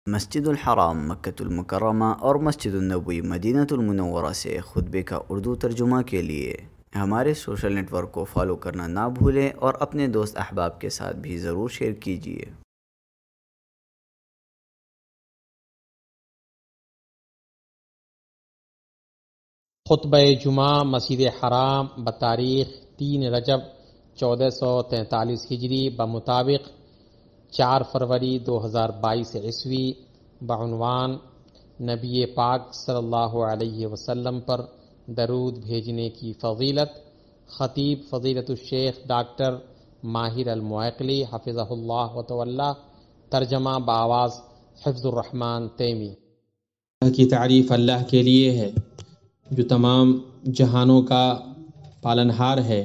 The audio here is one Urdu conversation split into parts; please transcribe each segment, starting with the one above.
مسجد الحرام مکۃ المکرمہ اور مسجد النبوی مدینہ المنورہ سے خطبے کا اردو ترجمہ کے لیے ہمارے سوشل نیٹ ورک کو فالو کرنا نہ بھولیں اور اپنے دوست احباب کے ساتھ بھی ضرور شیئر کیجیے۔ خطبہ جمعہ مسجد حرام بتاریخ 3 رجب 1443 ہجری بمطابق 4 فروری 2022 عیسوی بعنوان نبی پاک صلی اللہ علیہ وسلم پر درود بھیجنے کی فضیلت، خطیب فضیلت الشیخ ڈاکٹر ماہر المعقلی حفظہ اللہ وتولا، ترجمہ بآواز حفظ الرحمن تیمی۔ اللہ کی تعریف اللہ کے لیے ہے جو تمام جہانوں کا پالنہار ہے،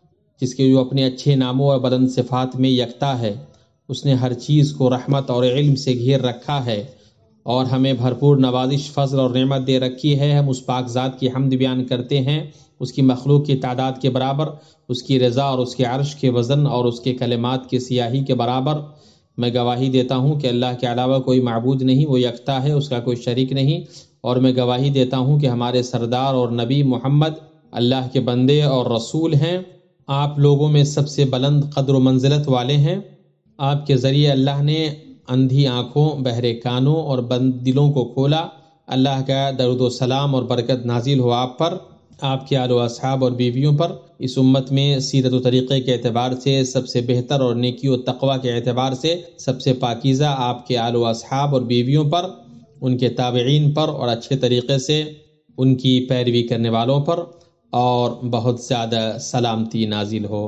جس کے جو اپنے اچھے ناموں اور بلند صفات میں یکتا ہے۔ اس نے ہر چیز کو رحمت اور علم سے گھیر رکھا ہے اور ہمیں بھرپور نوازش، فضل اور نعمت دے رکھی ہے۔ ہم اس پاک ذات کی حمد بیان کرتے ہیں، اس کی مخلوق کی تعداد کے برابر، اس کی رضا اور اس کے عرش کے وزن اور اس کے کلمات کی سیاہی کے برابر میں گواہی دیتا ہوں کہ اللہ کے علاوہ کوئی معبود نہیں، وہ یکتا ہے، اس کا کوئی شریک نہیں۔ اور میں گواہی دیتا ہوں کہ ہمارے سردار اور نبی محمد اللہ کے بندے اور رسول ہیں۔ آپ لوگوں میں سب سے بلند قدر و منزلت والے ہیں۔ آپ کے ذریعے اللہ نے اندھی آنکھوں، بہرے کانوں اور بند دلوں کو کھولا۔ اللہ کا درود و سلام اور برکت نازل ہو آپ پر، آپ کے آل و اصحاب اور بیویوں پر۔ اس امت میں سیرت و طریقے کے اعتبار سے سب سے بہتر اور نیکی و تقوی کے اعتبار سے سب سے پاکیزہ آپ کے آل و اصحاب اور بیویوں پر، ان کے تابعین پر اور اچھے طریقے سے ان کی پیروی کرنے والوں پر اور بہت زیادہ سلامتی نازل ہو۔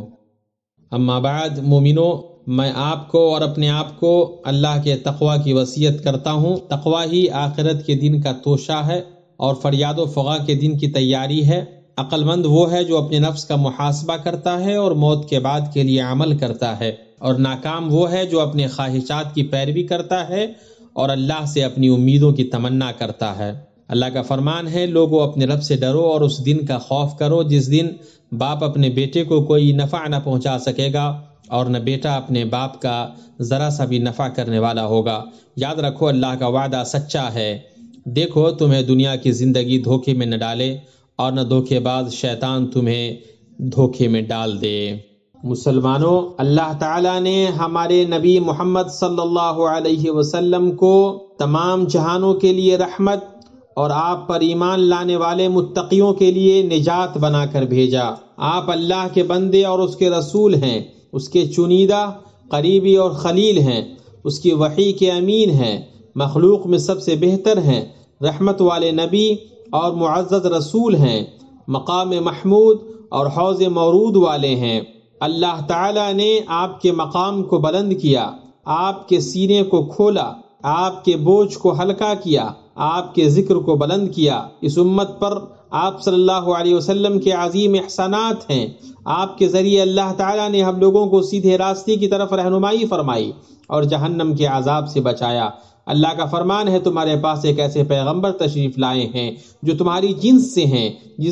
اما بعد، مومنو، میں آپ کو اور اپنے آپ کو اللہ کے تقوی کی وصیت کرتا ہوں۔ تقوی ہی آخرت کے دن کا توشہ ہے اور فریاد و فغاں کے دن کی تیاری ہے۔ عقل مند وہ ہے جو اپنے نفس کا محاسبہ کرتا ہے اور موت کے بعد کے لیے عمل کرتا ہے، اور ناکام وہ ہے جو اپنے خواہشات کی پیروی کرتا ہے اور اللہ سے اپنی امیدوں کی تمنا کرتا ہے۔ اللہ کا فرمان ہے، لوگوں اپنے رب سے ڈرو اور اس دن کا خوف کرو جس دن باپ اپنے بیٹے کو کوئی نفع نہ پہنچا سکے گا اور نہ بیٹا اپنے باپ کا ذرا سا بھی نفع کرنے والا ہوگا۔ یاد رکھو، اللہ کا وعدہ سچا ہے۔ دیکھو تمہیں دنیا کی زندگی دھوکے میں نہ ڈالے اور نہ دھوکے باز شیطان تمہیں دھوکے میں ڈال دے۔ مسلمانوں، اللہ تعالیٰ نے ہمارے نبی محمد صلی اللہ علیہ وسلم کو تمام جہانوں کے لیے رحمت اور آپ پر ایمان لانے والے متقیوں کے لیے نجات بنا کر بھیجا۔ آپ اللہ کے بندے اور اس کے رسول ہیں، اس کے چنیدہ، قریبی اور خلیل ہیں، اس کی وحی کے امین ہیں، مخلوق میں سب سے بہتر ہیں، رحمت والے نبی اور معزز رسول ہیں، مقام محمود اور حوض مورود والے ہیں۔ اللہ تعالیٰ نے آپ کے مقام کو بلند کیا، آپ کے سینے کو کھولا، آپ کے بوجھ کو ہلکا کیا، آپ کے ذکر کو بلند کیا۔ اس امت پر آپ صلی اللہ علیہ وسلم کے عظیم احسانات ہیں۔ آپ کے ذریعے اللہ تعالیٰ نے ہم لوگوں کو سیدھے راستے کی طرف رہنمائی فرمائی اور جہنم کے عذاب سے بچایا۔ اللہ کا فرمان ہے، تمہارے پاس ایک ایسے پیغمبر تشریف لائے ہیں جو تمہاری جنس سے ہیں،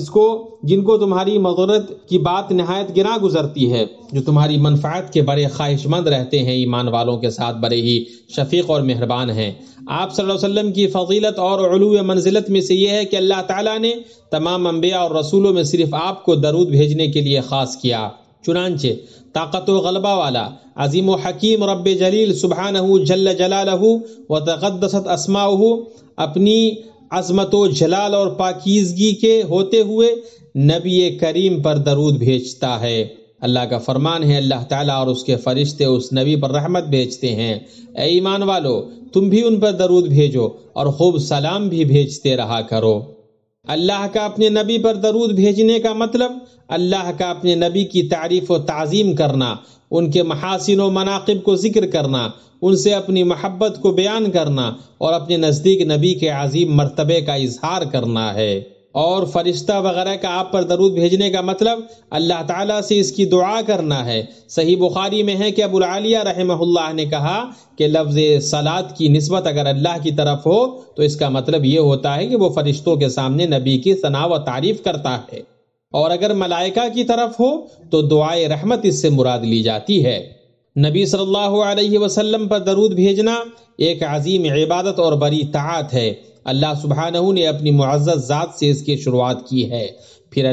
جن کو تمہاری مغرت کی بات نہایت گراں گزرتی ہے، جو تمہاری منفعت کے بڑے خواہش مند رہتے ہیں، ایمان والوں کے ساتھ بڑے ہی شفیق اور مہربان ہیں۔ آپ صلی اللہ علیہ وسلم کی فضیلت اور علو منزلت میں سے یہ ہے کہ اللہ تعالیٰ نے تمام انبیاء اور رسولوں میں صرف آپ کو درود بھیجنے کے لیے خاص کیا۔ چنانچہ طاقت و غلبہ والا، عظیم و حکیم رب جلیل سبحانہ جل جلالہ و تقدست اسماؤہ اپنی عظمت و جلال اور پاکیزگی کے ہوتے ہوئے نبی کریم پر درود بھیجتا ہے۔ اللہ کا فرمان ہے، اللہ تعالیٰ اور اس کے فرشتے اس نبی پر رحمت بھیجتے ہیں۔ اے ایمان والو، تم بھی ان پر درود بھیجو اور خوب سلام بھی بھیجتے رہا کرو۔ اللہ کا اپنے نبی پر درود بھیجنے کا مطلب اللہ کا اپنے نبی کی تعریف و تعظیم کرنا، ان کے محاسن و مناقب کو ذکر کرنا، ان سے اپنی محبت کو بیان کرنا اور اپنے نزدیک نبی کے عظیم مرتبے کا اظہار کرنا ہے۔ اور فرشتہ وغیرہ کا آپ پر درود بھیجنے کا مطلب اللہ تعالیٰ سے اس کی دعا کرنا ہے۔ صحیح بخاری میں ہے کہ ابو العالیہ رحمہ اللہ نے کہا کہ لفظ صلاۃ کی نسبت اگر اللہ کی طرف ہو تو اس کا مطلب یہ ہوتا ہے کہ وہ فرشتوں کے سامنے نبی کی ثنا و تعریف کرتا ہے، اور اگر ملائکہ کی طرف ہو تو دعائے رحمت اس سے مراد لی جاتی ہے۔ نبی صلی اللہ علیہ وسلم پر درود بھیجنا ایک عظیم عبادت اور بڑی طاعت ہے۔ اللہ سبحانہ نے اپنی معزز ذات سے اس کی شروعات کی ہے۔ پھر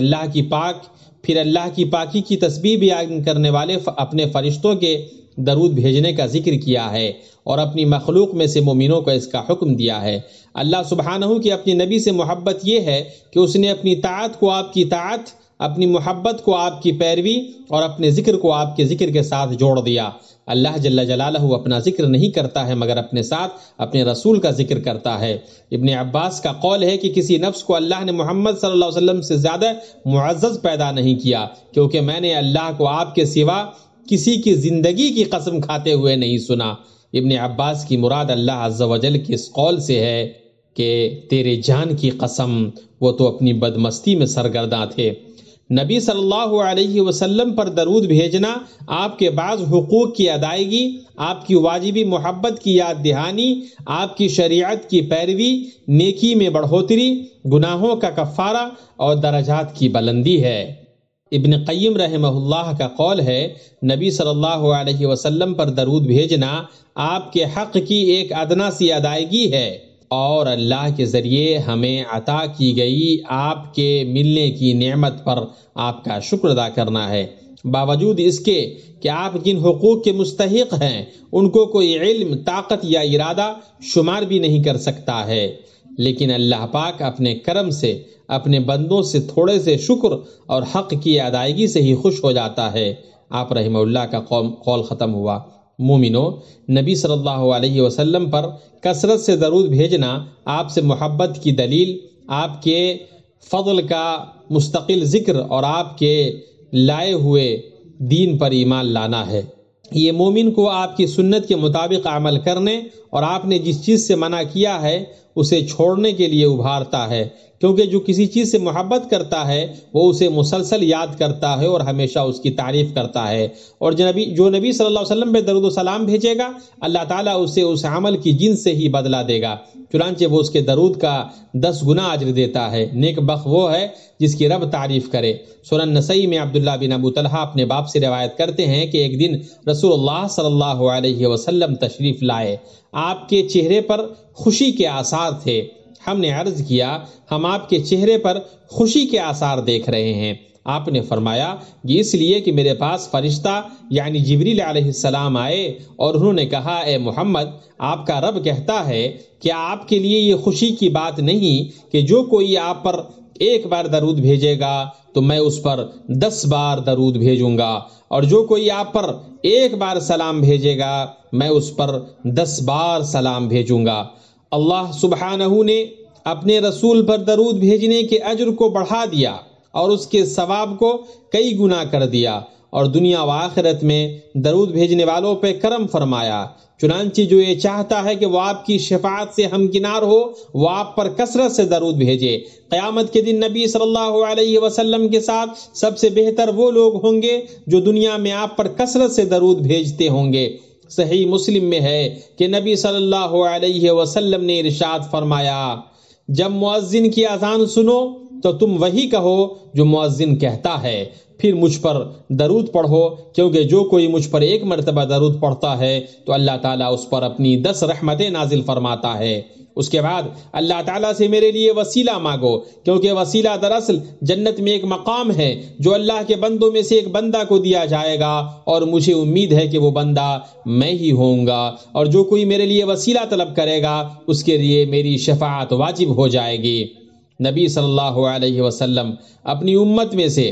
اللہ کی پاکی کی تسبیح بیان کرنے والے اپنے فرشتوں کے درود بھیجنے کا ذکر کیا ہے اور اپنی مخلوق میں سے مومنوں کو اس کا حکم دیا ہے۔ اللہ سبحانہ کی اپنی نبی سے محبت یہ ہے کہ اس نے اپنی طاعت کو آپ کی طاعت، اپنی محبت کو آپ کی پیروی اور اپنے ذکر کو آپ کے ذکر کے ساتھ جوڑ دیا۔ اللہ جل جلالہ اپنا ذکر نہیں کرتا ہے مگر اپنے ساتھ اپنے رسول کا ذکر کرتا ہے۔ ابن عباس کا قول ہے کہ کسی نفس کو اللہ نے محمد صلی اللہ علیہ وسلم سے زیادہ معزز پیدا نہیں کیا، کیونکہ میں نے اللہ کو آپ کے سوا کسی کی زندگی کی قسم کھاتے ہوئے نہیں سنا۔ ابن عباس کی مراد اللہ عز و جل کے اس قول سے ہے کہ تیرے جان کی قسم، وہ تو اپنی بدمستی میں سرگرداں تھے۔ نبی صلی اللہ علیہ وسلم پر درود بھیجنا آپ کے بعض حقوق کی ادائیگی، آپ کی واجبی محبت کی یاد دہانی، آپ کی شریعت کی پیروی، نیکی میں بڑھوتری، گناہوں کا کفارہ اور درجات کی بلندی ہے۔ ابن قیم رحمہ اللہ کا قول ہے، نبی صلی اللہ علیہ وسلم پر درود بھیجنا آپ کے حق کی ایک ادنا سی ادائیگی ہے اور اللہ کے ذریعے ہمیں عطا کی گئی آپ کے ملنے کی نعمت پر آپ کا شکر ادا کرنا ہے۔ باوجود اس کے کہ آپ جن حقوق کے مستحق ہیں ان کو کوئی علم، طاقت یا ارادہ شمار بھی نہیں کر سکتا ہے، لیکن اللہ پاک اپنے کرم سے اپنے بندوں سے تھوڑے سے شکر اور حق کی ادائیگی سے ہی خوش ہو جاتا ہے۔ آپ رحمہ اللہ کا قول ختم ہوا۔ مومنو، نبی صلی اللہ علیہ وسلم پر کثرت سے درود بھیجنا آپ سے محبت کی دلیل، آپ کے فضل کا مستقل ذکر اور آپ کے لائے ہوئے دین پر ایمان لانا ہے۔ یہ مومن کو آپ کی سنت کے مطابق عمل کرنے اور آپ نے جس چیز سے منع کیا ہے اسے چھوڑنے کے لیے ابھارتا ہے، کیونکہ جو کسی چیز سے محبت کرتا ہے وہ اسے مسلسل یاد کرتا ہے اور ہمیشہ اس کی تعریف کرتا ہے، اور جو نبی صلی اللہ علیہ وسلم پہ درود و سلام بھیجے گا اللہ تعالیٰ اسے اس عمل کی جنس سے ہی بدلہ دے گا، چنانچہ وہ اس کے درود کا 10 گنا اجر دیتا ہے۔ نیک بخت وہ ہے جس کی رب تعریف کرے۔ سنن نسائی میں عبداللہ بن ابو طلحہ اپنے باپ سے روایت کرتے ہیں کہ ایک دن رسول اللہ صلی اللہ علیہ وسلم تشریف لائے، آپ کے چہرے پر خوشی کے آثار تھے۔ ہم نے عرض کیا، ہم آپ کے چہرے پر خوشی کے آثار دیکھ رہے ہیں۔ آپ نے فرمایا، یہ اس لیے کہ میرے پاس فرشتہ یعنی جبریل علیہ السلام آئے اور انہوں نے کہا، اے محمد، آپ کا رب کہتا ہے کہ آپ کے لیے یہ خوشی کی بات نہیں کہ جو کوئی آپ پر ایک بار درود بھیجے گا تو میں اس پر 10 بار درود بھیجوں گا، اور جو کوئی آپ پر ایک بار سلام بھیجے گا میں اس پر 10 بار سلام بھیجوں گا۔ اللہ سبحانہ نے اپنے رسول پر درود بھیجنے کے اجر کو بڑھا دیا اور اس کے ثواب کو کئی گنا کر دیا، اور دنیا و آخرت میں درود بھیجنے والوں پہ کرم فرمایا۔ چنانچہ جو یہ چاہتا ہے کہ وہ آپ کی شفاعت سے ہمکنار ہو وہ آپ پر کثرت سے درود بھیجے۔ قیامت کے دن نبی صلی اللہ علیہ وسلم کے ساتھ سب سے بہتر وہ لوگ ہوں گے جو دنیا میں آپ پر کثرت سے درود بھیجتے ہوں گے۔ صحیح مسلم میں ہے کہ نبی صلی اللہ علیہ وسلم نے ارشاد فرمایا، جب مؤذن کی اذان سنو تو تم وہی کہو جو مؤذن کہتا ہے، پھر مجھ پر درود پڑھو، کیونکہ جو کوئی مجھ پر ایک مرتبہ درود پڑھتا ہے تو اللہ تعالیٰ اس پر اپنی 10 رحمتیں نازل فرماتا ہے۔ اس کے بعد اللہ تعالیٰ سے میرے لیے وسیلہ مانگو، کیونکہ وسیلہ دراصل جنت میں ایک مقام ہے جو اللہ کے بندوں میں سے ایک بندہ کو دیا جائے گا، اور مجھے امید ہے کہ وہ بندہ میں ہی ہوں گا، اور جو کوئی میرے لیے وسیلہ طلب کرے گا اس کے لیے میری شفاعت واجب ہو جائے گی۔ نبی صلی اللہ علیہ وسلم اپنی امت میں سے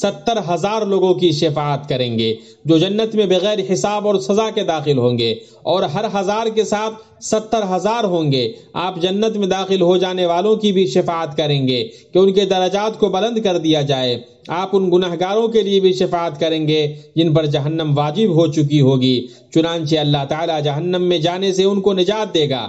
70,000 لوگوں کی شفاعت کریں گے جو جنت میں بغیر حساب اور سزا کے داخل ہوں گے، اور ہر 1000 کے ساتھ 70,000 ہوں گے۔ آپ جنت میں داخل ہو جانے والوں کی بھی شفاعت کریں گے کہ ان کے درجات کو بلند کر دیا جائے۔ آپ ان گناہگاروں کے لیے بھی شفاعت کریں گے جن پر جہنم واجب ہو چکی ہوگی، چنانچہ اللہ تعالی جہنم میں جانے سے ان کو نجات دے گا۔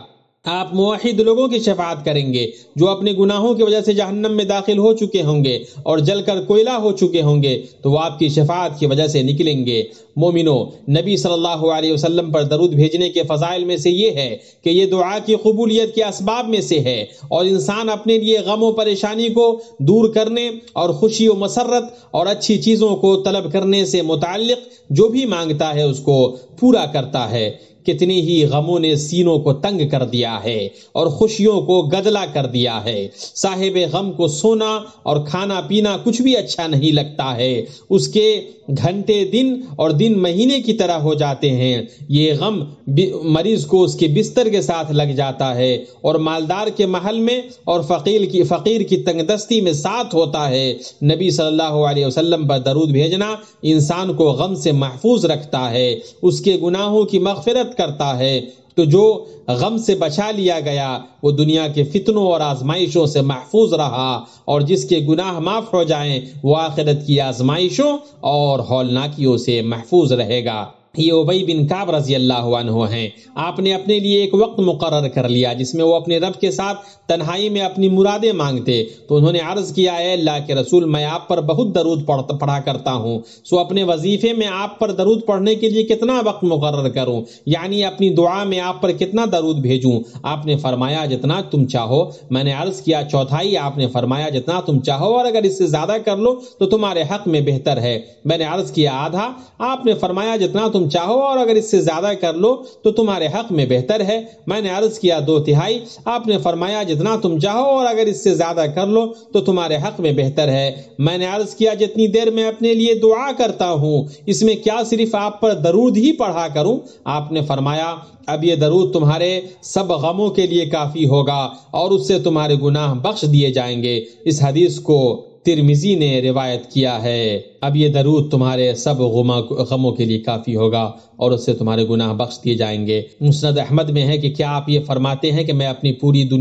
آپ موحد لوگوں کی شفاعت کریں گے جو اپنے گناہوں کی وجہ سے جہنم میں داخل ہو چکے ہوں گے اور جل کر کوئلہ ہو چکے ہوں گے تو وہ آپ کی شفاعت کی وجہ سے نکلیں گے۔ مومنو، نبی صلی اللہ علیہ وسلم پر درود بھیجنے کے فضائل میں سے یہ ہے کہ یہ دعا کی قبولیت کے اسباب میں سے ہے، اور انسان اپنے لیے غم و پریشانی کو دور کرنے اور خوشی و مسرت اور اچھی چیزوں کو طلب کرنے سے متعلق جو بھی مانگتا ہے اس کو پورا کرتا ہے۔ کتنی ہی غموں نے سینوں کو تنگ کر دیا ہے اور خوشیوں کو گدلا کر دیا ہے۔ صاحب غم کو سونا اور کھانا پینا کچھ بھی اچھا نہیں لگتا ہے، اس کے گھنٹے دن اور دن مہینے کی طرح ہو جاتے ہیں۔ یہ غم مریض کو اس کے بستر کے ساتھ لگ جاتا ہے، اور مالدار کے محل میں اور فقیر کی تنگ دستی میں ساتھ ہوتا ہے۔ نبی صلی اللہ علیہ وسلم پر درود بھیجنا انسان کو غم سے محفوظ رکھتا ہے، اس کے گناہوں کی مغفرت کرتا ہے۔ تو جو غم سے بچا لیا گیا وہ دنیا کے فتنوں اور آزمائشوں سے محفوظ رہا، اور جس کے گناہ معاف ہو جائیں وہ آخرت کی آزمائشوں اور ہولناکیوں سے محفوظ رہے گا۔ یہ ابی بن کعب رضی اللہ عنہ ہیں۔ آپ نے اپنے لیے ایک وقت مقرر کر لیا جس میں وہ اپنے رب کے ساتھ تنہائی میں اپنی مرادیں مانگتے، تو انہوں نے عرض کیا، اے اللہ کے رسول، میں آپ پر بہت درود پڑھا کرتا ہوں، سو اپنے وظیفے میں آپ پر درود پڑھنے کے لیے کتنا وقت مقرر کروں، یعنی اپنی دعا میں آپ پر کتنا درود بھیجوں؟ آپ نے فرمایا جتنا تم چاہو۔ میں نے عرض کیا چوتھائی؟ آپ نے فرمایا جتنا تم چاہو، اور اگر اس سے زیادہ کر لو تو تمہارے حق میں بہتر ہے۔ میں نے عرض کیا آدھا؟ آپ نے فرمایا جتنا تم چاہو، اور اگر اس سے زیادہ کر لو تو تمہارے حق میں بہتر ہے۔ میں نے عرض کیا 2/3؟ آپ نے فرمایا جتنا تم چاہو، اور اگر اس سے زیادہ کر لو تو تمہارے حق میں بہتر ہے۔ میں نے عرض کیا جتنی دیر میں اپنے لیے دعا کرتا ہوں اس میں کیا صرف آپ پر درود ہی پڑھا کروں؟ آپ نے فرمایا اب یہ درود تمہارے سب غموں کے لیے کافی ہوگا، اور اس سے تمہارے گناہ بخش دیے جائیں گے۔ اس حدیث کو ترمذی نے روایت کیا ہے۔ اب یہ درود تمہارے سب غموں کے لیے کافی ہوگا، اور اس سے تمہارے گناہ بخش دیے جائیں گے۔ مسند احمد میں ہے کہ کیا آپ یہ فرماتے ہیں کہ میں اپنی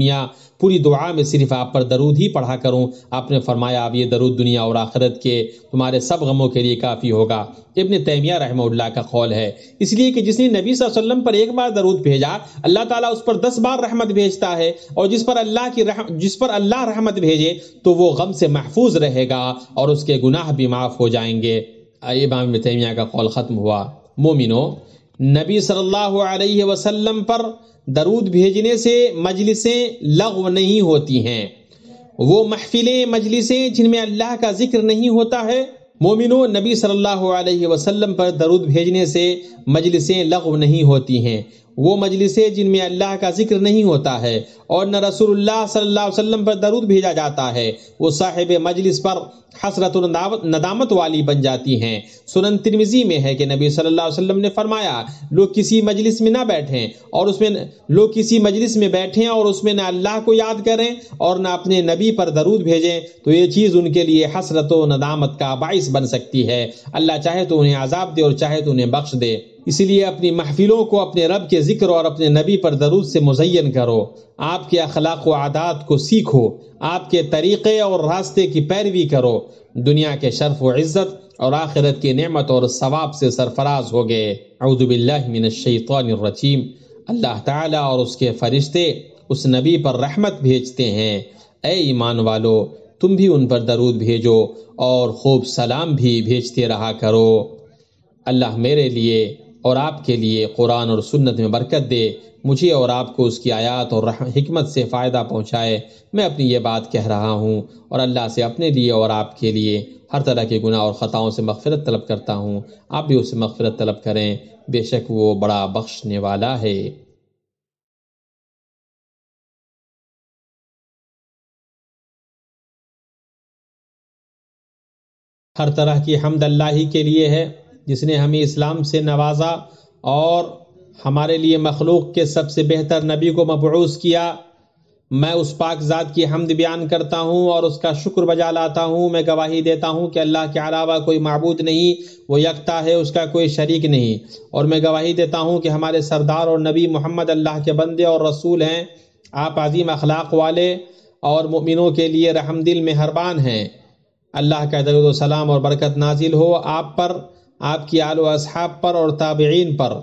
پوری دعا میں صرف آپ پر درود ہی پڑھا کروں؟ آپ نے فرمایا اب یہ درود دنیا اور آخرت کے تمہارے سب غموں کے لیے کافی ہوگا۔ ابن تیمیہ رحمہ اللہ کا قول ہے، اس لیے کہ جس نے نبی صلی اللہ علیہ وسلم پر ایک بار درود بھیجا اللہ تعالیٰ اس پر 10 بار رحمت بھیجتا ہے، اور جس پر اللہ رحمت بھیجے تو وہ غم سے محفوظ رہے گا اور اس کے گناہ بھی معاف ہو جائیں گے۔ امام ابن تیمیہ کا قول ختم ہوا۔ مومنو، نبی صلی اللہ علیہ وسلم پر درود بھیجنے سے مجلسیں لغو نہیں ہوتی ہیں، وہ محفلیں مجلسیں جن میں اللہ کا ذکر نہیں ہوتا ہے۔ مومنو، نبی صلی اللہ علیہ وسلم پر درود بھیجنے سے مجلسیں لغو نہیں ہوتی ہیں، وہ مجلسیں جن میں اللہ کا ذکر نہیں ہوتا ہے اور نہ رسول اللہ صلی اللہ علیہ وسلم پر درود بھیجا جاتا ہے، وہ صاحب مجلس پر حسرت و ندامت والی بن جاتی ہیں۔ سنن ترمذی میں ہے کہ نبی صلی اللہ علیہ وسلم نے فرمایا، لوگ کسی مجلس میں نہ بیٹھیں اور اس میں نہ اللہ کو یاد کریں اور نہ اپنے نبی پر درود بھیجیں، تو یہ چیز ان کے لیے حسرت و ندامت کا باعث بن سکتی ہے۔ اللہ چاہے تو انہیں عذاب دے اور چاہے تو انہیں بخش دے۔ اس لیے اپنی محفلوں کو اپنے رب کے ذکر اور اپنے نبی پر درود سے مزین کرو، آپ کے اخلاق و عادات کو سیکھو، آپ کے طریقے اور راستے کی پیروی کرو، دنیا کے شرف و عزت اور آخرت کی نعمت اور ثواب سے سرفراز ہوگے۔ اعوذ باللہ من الشیطان الرجیم۔ اللہ تعالیٰ اور اس کے فرشتے اس نبی پر رحمت بھیجتے ہیں۔ اے ایمان والو، تم بھی ان پر درود بھیجو اور خوب سلام بھی بھیجتے رہا کرو۔ اللہ میرے لیے اور آپ کے لیے قرآن اور سنت میں برکت دے، مجھے اور آپ کو اس کی آیات اور حکمت سے فائدہ پہنچائے۔ میں اپنی یہ بات کہہ رہا ہوں اور اللہ سے اپنے لیے اور آپ کے لیے ہر طرح کے گناہ اور خطاؤں سے مغفرت طلب کرتا ہوں۔ آپ بھی اس سے مغفرت طلب کریں، بے شک وہ بڑا بخشنے والا ہے۔ ہر طرح کی حمد اللہ ہی کے لیے ہے جس نے ہمیں اسلام سے نوازا اور ہمارے لیے مخلوق کے سب سے بہتر نبی کو مبعوث کیا۔ میں اس پاک ذات کی حمد بیان کرتا ہوں اور اس کا شکر بجا لاتا ہوں۔ میں گواہی دیتا ہوں کہ اللہ کے علاوہ کوئی معبود نہیں، وہ یکتا ہے، اس کا کوئی شریک نہیں۔ اور میں گواہی دیتا ہوں کہ ہمارے سردار اور نبی محمد اللہ کے بندے اور رسول ہیں۔ آپ عظیم اخلاق والے اور مومنوں کے لیے رحم دل مہربان ہیں۔ اللہ کا درود و سلام اور برکت نازل ہو آپ پر، آپ کی آل و اصحاب پر اور تابعین پر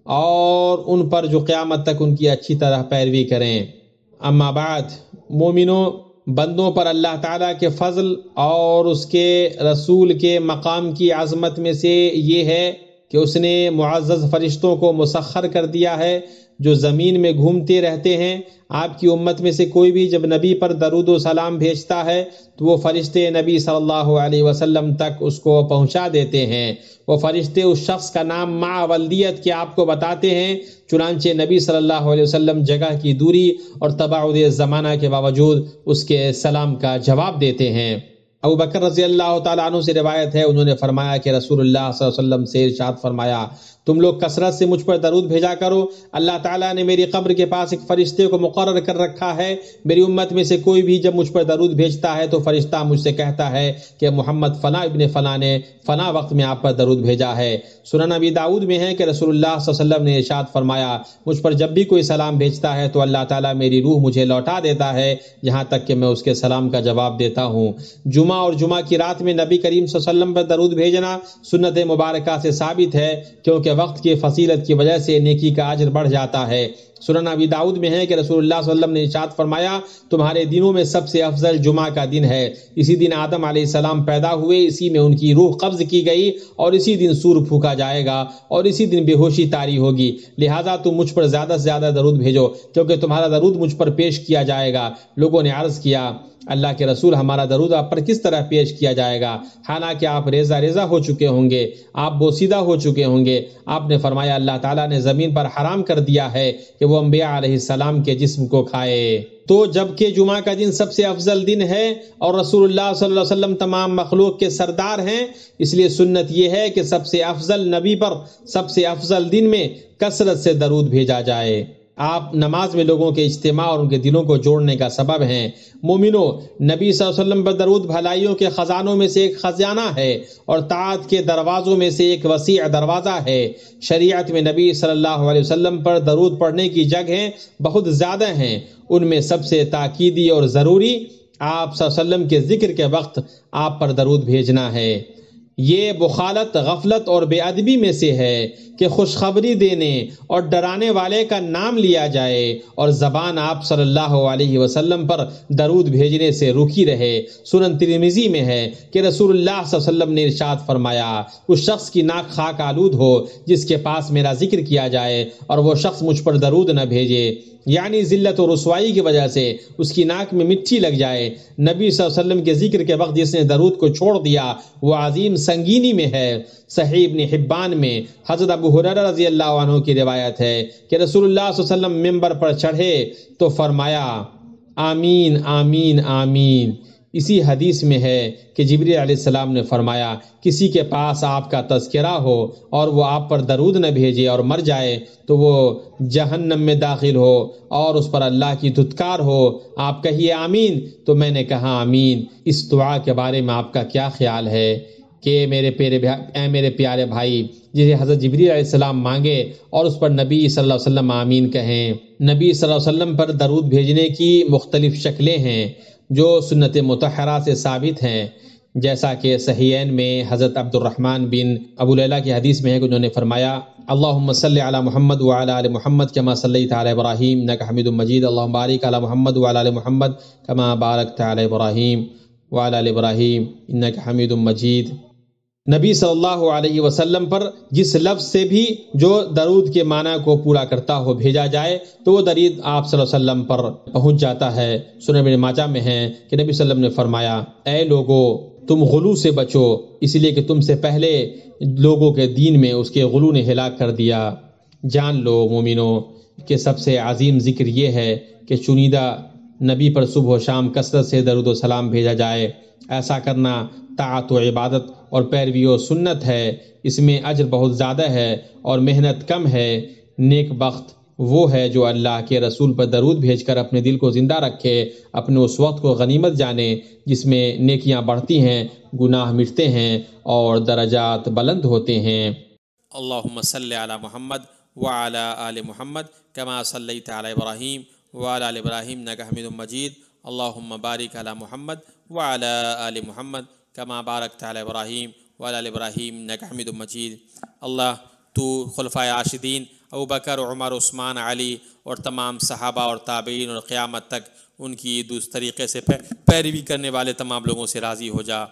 اور ان پر جو قیامت تک ان کی اچھی طرح پیروی کریں۔ اما بعد، مومنوں، بندوں پر اللہ تعالیٰ کے فضل اور اس کے رسول کے مقام کی عظمت میں سے یہ ہے کہ اس نے معزز فرشتوں کو مسخر کر دیا ہے جو زمین میں گھومتے رہتے ہیں۔ آپ کی امت میں سے کوئی بھی جب نبی پر درود و سلام بھیجتا ہے تو وہ فرشتے نبی صلی اللہ علیہ وسلم تک اس کو پہنچا دیتے ہیں۔ وہ فرشتے اس شخص کا نام مع ولدیت کے آپ کو بتاتے ہیں، چنانچہ نبی صلی اللہ علیہ وسلم جگہ کی دوری اور تباعد زمانہ کے باوجود اس کے سلام کا جواب دیتے ہیں۔ ابو بکر رضی اللہ تعالیٰ عنہ سے روایت ہے، انہوں نے فرمایا کہ رسول اللہ صلی اللہ علیہ وسلم سے ارشاد فرمایا، تم لوگ کثرت سے مجھ پر درود بھیجا کرو۔ اللہ تعالیٰ نے میری قبر کے پاس ایک فرشتے کو مقرر کر رکھا ہے، میری امت میں سے کوئی بھی جب مجھ پر درود بھیجتا ہے تو فرشتہ مجھ سے کہتا ہے کہ محمد فلاں ابن فلاں نے فلاں وقت میں آپ پر درود بھیجا ہے۔ سنن ابی داؤد میں ہے کہ رسول اللہ صلی اللہ علیہ وسلم نے ارشاد فرمایا، مجھ پر جب بھی کوئی سلام بھیجتا ہے تو اللہ تعالیٰ میری روح مجھے لوٹا دیتا ہے یہاں تک کہ میں اس کے سلام کا جواب دیتا ہوں۔ جمعہ اور جمعہ کی رات میں نبی کریم صلی اللہ علیہ وسلم پر درود بھیجنا سنت مبارکہ سے ثابت ہے، کیونکہ وقت کی فضیلت کی وجہ سے نیکی کا اجر بڑھ جاتا ہے۔ سنن ابی داؤد میں ہے کہ رسول اللہ صلی اللہ علیہ وسلم نے ارشاد فرمایا، تمہارے دنوں میں سب سے افضل جمعہ کا دن ہے۔ اسی دن آدم علیہ السلام پیدا ہوئے، اسی میں ان کی روح قبض کی گئی اور اسی دن سور پھونکا جائے گا اور اسی دن بے ہوشی طاری ہوگی، لہذا تم مجھ پر زیادہ سے زیادہ درود بھیجو کیونکہ تمہارا درود مجھ پر پیش کیا جائے گا۔ لوگوں نے عرض کیا، اللہ کے رسول، ہمارا درود آپ پر کس طرح پیش کیا جائے گا، حالانکہ آپ ریزہ ریزہ ہو چکے ہوں گے، آپ بوسیدہ ہو چکے ہوں گے؟ آپ نے فرمایا، اللہ تعالیٰ نے زمین پر حرام کر دیا ہے کہ وہ انبیاء علیہ السلام کے جسم کو کھائے۔ تو جبکہ جمعہ کا دن سب سے افضل دن ہے اور رسول اللہ صلی اللہ علیہ وسلم تمام مخلوق کے سردار ہیں، اس لیے سنت یہ ہے کہ سب سے افضل نبی پر سب سے افضل دن میں کثرت سے درود بھیجا جائے۔ آپ نماز میں لوگوں کے اجتماع اور ان کے دلوں کو جوڑنے کا سبب ہیں۔ مومنوں، نبی صلی اللہ علیہ وسلم پر درود بھلائیوں کے خزانوں میں سے ایک خزانہ ہے اور طاعت کے دروازوں میں سے ایک وسیع دروازہ ہے۔ شریعت میں نبی صلی اللہ علیہ وسلم پر درود پڑھنے کی جگہیں بہت زیادہ ہیں، ان میں سب سے تاکیدی اور ضروری آپ صلی اللہ علیہ وسلم کے ذکر کے وقت آپ پر درود بھیجنا ہے۔ یہ بخالت، غفلت اور بے ادبی میں سے ہے کہ خوشخبری دینے اور ڈرانے والے کا نام لیا جائے اور زبان آپ صلی اللہ علیہ وسلم پر درود بھیجنے سے رکی رہے۔ سنن ترمذی میں ہے کہ رسول اللہ صلی اللہ علیہ وسلم نے ارشاد فرمایا، اس شخص کی ناک خاک آلود ہو جس کے پاس میرا ذکر کیا جائے اور وہ شخص مجھ پر درود نہ بھیجے، یعنی ذلت و رسوائی کی وجہ سے اس کی ناک میں مٹی لگ جائے۔ نبی صلی اللہ علیہ وسلم کے ذکر کے وقت جس نے درود کو چھوڑ دیا وہ عظیم سنگینی میں ہے۔ صحیح ابن حبان میں حضرت ابو ہریرہ رضی اللہ عنہ کی روایت ہے کہ رسول اللہ صلی اللہ علیہ وسلم ممبر پر چڑھے تو فرمایا، آمین آمین آمین۔ اسی حدیث میں ہے کہ جبریل علیہ السلام نے فرمایا، کسی کے پاس آپ کا تذکرہ ہو اور وہ آپ پر درود نہ بھیجے اور مر جائے تو وہ جہنم میں داخل ہو اور اس پر اللہ کی دھتکار ہو، آپ کہیے آمین۔ تو میں نے کہا آمین۔ اس دعا کے بارے میں آپ کا کیا خیال ہے کہ میرے پیارے بھائی، جسے حضرت جبریل علیہ السلام مانگے اور اس پر نبی صلی اللہ علیہ وسلم آمین کہیں۔ نبی صلی اللہ علیہ وسلم پر درود بھیجنے کی مختلف شکلیں ہیں جو سنت مطہرہ سے ثابت ہیں، جیسا کہ صحیحین میں حضرت عبد الرحمن بن ابو لیلہ کی حدیث میں ہے کہ انہوں نے فرمایا، اللہم صلی علی محمد وعلی آل محمد کما صلیت علی ابراہیم انک حمید مجید، اللہم بارک علی محمد وعلی آل محمد کما بارکت علی ابراہیم وعلی آل ابراہیم انک حمید مجید۔ نبی صلی اللہ علیہ وسلم پر جس لفظ سے بھی جو درود کے معنی کو پورا کرتا ہو بھیجا جائے تو وہ درود آپ صلی اللہ علیہ وسلم پر پہنچ جاتا ہے۔ سنن ابن ماجہ میں ہے کہ نبی صلی اللہ علیہ وسلم نے فرمایا، اے لوگو، تم غلو سے بچو، اس لیے کہ تم سے پہلے لوگوں کے دین میں اس کے غلو نے ہلاک کر دیا۔ جان لو مومنو کہ سب سے عظیم ذکر یہ ہے کہ چنیدہ نبی پر صبح و شام کثرت سے درود و سلام بھیجا جائے۔ ایسا کرنا طاعت و عبادت اور پیروی و سنت ہے، اس میں اجر بہت زیادہ ہے اور محنت کم ہے۔ نیک بخت وہ ہے جو اللہ کے رسول پر درود بھیج کر اپنے دل کو زندہ رکھے، اپنے اس وقت کو غنیمت جانے جس میں نیکیاں بڑھتی ہیں، گناہ مٹتے ہیں اور درجات بلند ہوتے ہیں۔ اللہم صلی علی محمد وعلی آل محمد کما صلیت علی ابراہیم وعلی آل ابراہیم انک حمید مجید، اللہم بارک علی محمد وعلی آل محمد کما بارکت علی ابراہیم وعلی آل ابراہیم انک حمید مجید۔ اللہ تو خلفائے راشدین ابو بکر، عمر، عثمان، علی اور تمام صحابہ اور تابعین اور قیامت تک ان کی دوسرے طریقے سے پیروی کرنے والے تمام لوگوں سے راضی ہو جا۔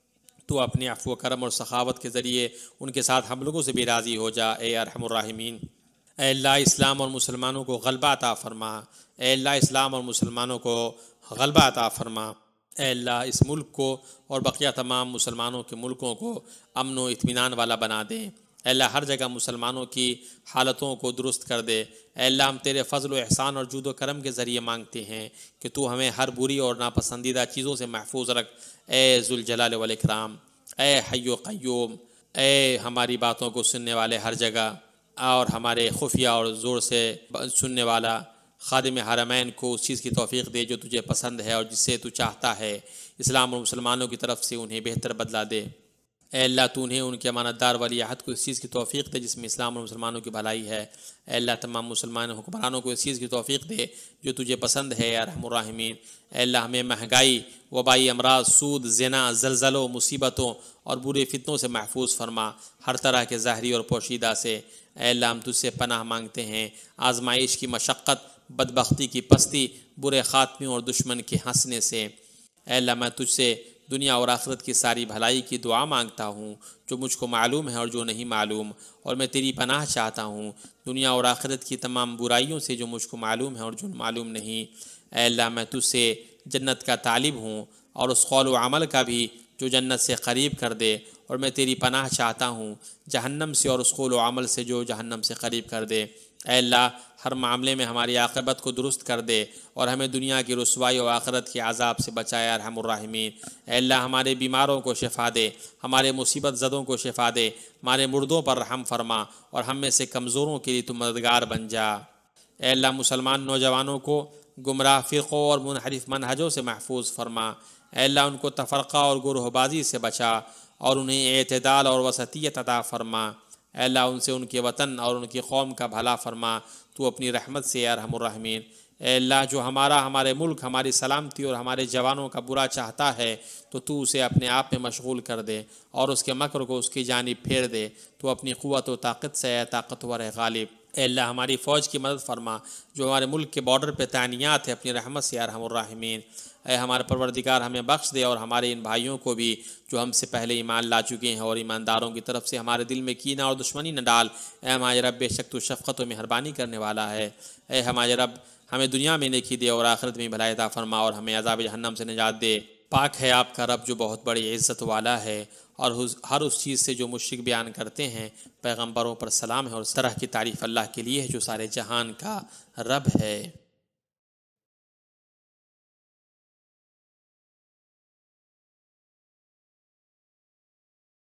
تو اپنے عفو و کرم اور سخاوت کے ذریعے ان کے ساتھ ہم لوگوں سے بھی راضی ہو جا اے ارحم الراحمین۔ اے اللہ اسلام اور مسلمانوں کو غلبہ عطا فرما، اے اللہ اسلام اور مسلمانوں کو غلبہ عطا فرما، اے اللہ اس ملک کو اور بقیہ تمام مسلمانوں کے ملکوں کو امن و اطمینان والا بنا دے۔ اے اللہ ہر جگہ مسلمانوں کی حالتوں کو درست کر دے۔ اے اللہ ہم تیرے فضل و احسان اور جود و کرم کے ذریعے مانگتے ہیں کہ تو ہمیں ہر بری اور ناپسندیدہ چیزوں سے محفوظ رکھ اے ذوالجلال والاکرام۔ اے حی و قیوم، اے ہماری باتوں کو سننے والے ہر جگہ اور ہمارے خفیہ اور زور سے سننے والا، خادم حرمین کو اس چیز کی توفیق دے جو تجھے پسند ہے اور جس سے تو چاہتا ہے۔ اسلام اور مسلمانوں کی طرف سے انہیں بہتر بدلہ دے۔ اے اللہ تو انہیں ان کے امانت دار ولی عہد کو اس چیز کی توفیق دے جس میں اسلام اور مسلمانوں کی بھلائی ہے۔ اے اللہ تمام مسلمان حکمرانوں کو اس چیز کی توفیق دے جو تجھے پسند ہے یا ارحم الراحمین۔ اے اللہ ہمیں مہنگائی، وبائی امراض، سود، زنا، زلزلوں، مصیبتوں اور برے فتنوں سے محفوظ فرما، ہر طرح کے ظاہری اور پوشیدہ سے۔ اے اللہ ہم تجھ سے پناہ مانگتے ہیں آزمائش کی مشقت، بدبختی کی پستی، برے خاتمے اور دشمن کے ہنسنے سے۔ اے اللہ میں تجھ سے دنیا اور آخرت کی ساری بھلائی کی دعا مانگتا ہوں جو مجھ کو معلوم ہے اور جو نہیں معلوم، اور میں تیری پناہ چاہتا ہوں دنیا اور آخرت کی تمام برائیوں سے جو مجھ کو معلوم ہے اور جو معلوم نہیں۔ اے اللہ میں تجھ سے جنت کا طالب ہوں اور اس قول و عمل کا بھی جو جنت سے قریب کر دے، اور میں تیری پناہ چاہتا ہوں جہنم سے اور اس قول و عمل سے جو جہنم سے قریب کر دے۔ اے اللہ ہر معاملے میں ہماری عاقبت کو درست کر دے اور ہمیں دنیا کی رسوائی و آخرت کے عذاب سے بچائے ارحم الراحمین۔ اے اللہ ہمارے بیماروں کو شفا دے، ہمارے مصیبت زدوں کو شفا دے، ہمارے مردوں پر رحم فرما اور ہم میں سے کمزوروں کے لیے تو مددگار بن جا۔ اے اللہ مسلمان نوجوانوں کو گمراہ فرقوں اور منحرف منہجوں سے محفوظ فرما۔ اے اللہ ان کو تفرقہ اور گروہ بازی سے بچا اور انہیں اعتدال اور وسطیت عطا فرما۔ اے اللہ ان سے ان کے وطن اور ان کی قوم کا بھلا فرما تو اپنی رحمت سے ارحم الراحمین۔ اے اللہ جو ہمارے ملک، ہماری سلامتی اور ہمارے جوانوں کا برا چاہتا ہے تو اسے اپنے آپ میں مشغول کر دے اور اس کے مکر کو اس کی جانب پھیر دے۔ تو اپنی قوت و طاقت سے اے طاقتور ہے غالب۔ اے اللہ ہماری فوج کی مدد فرما جو ہمارے ملک کے بارڈر پہ تعینات ہے اپنی رحمت سے ارحم الراحمین۔ اے ہمارے پروردگار ہمیں بخش دے اور ہمارے ان بھائیوں کو بھی جو ہم سے پہلے ایمان لا چکے ہیں اور ایمانداروں کی طرف سے ہمارے دل میں کینہ اور دشمنی نہ ڈال۔ اے ہمارے رب بے شک تو شفقت و مہربانی کرنے والا ہے۔ اے ہمارے رب ہمیں دنیا میں نیکی دے اور آخرت میں بھلائی عطا فرما اور ہمیں عذاب جہنم سے نجات دے۔ پاک ہے آپ کا رب جو بہت بڑی عزت والا ہے اور ہر اس چیز سے جو مشرک بیان کرتے ہیں۔ پیغمبروں پر سلام ہے اور اس طرح کی تعریف اللہ کے لیے ہے جو سارے جہان کا رب ہے۔